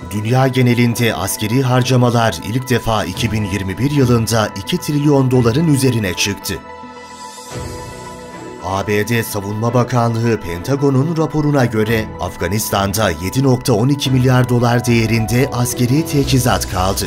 Dünya genelinde askeri harcamalar ilk defa 2021 yılında 2 trilyon doların üzerine çıktı. ABD Savunma Bakanlığı Pentagon'un raporuna göre Afganistan'da 7,12 milyar dolar değerinde askeri teçhizat kaldı.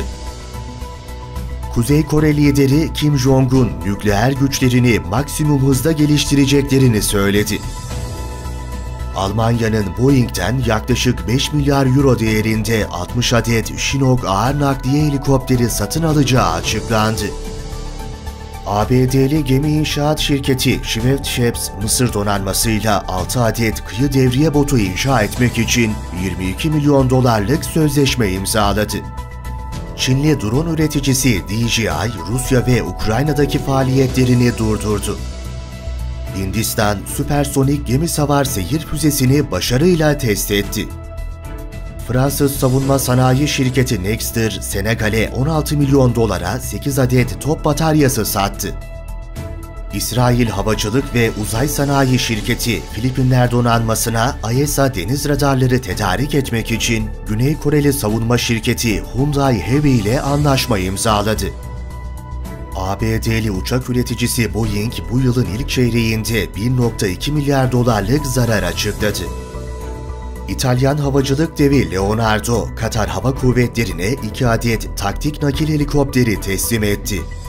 Kuzey Kore lideri Kim Jong-un nükleer güçlerini maksimum hızda geliştireceklerini söyledi. Almanya'nın Boeing'den yaklaşık 5 milyar euro değerinde 60 adet Chinook ağır nakliye helikopteri satın alacağı açıklandı. ABD'li gemi inşaat şirketi Swift Ships, Mısır donanmasıyla 6 adet kıyı devriye botu inşa etmek için 22 milyon dolarlık sözleşme imzaladı. Çinli drone üreticisi DJI, Rusya ve Ukrayna'daki faaliyetlerini durdurdu. Hindistan, süpersonik gemi savar seyir füzesini başarıyla test etti. Fransız savunma sanayi şirketi Nexter, Senegal'e 16 milyon dolara 8 adet top bataryası sattı. İsrail Havacılık ve Uzay Sanayi Şirketi, Filipinler donanmasına AESA deniz radarları tedarik etmek için Güney Koreli savunma şirketi Hyundai Heavy ile anlaşma imzaladı. ABD'li uçak üreticisi Boeing bu yılın ilk çeyreğinde 1,2 milyar dolarlık zarar açıkladı. İtalyan havacılık devi Leonardo, Katar Hava Kuvvetleri'ne 2 adet taktik nakil helikopteri teslim etti.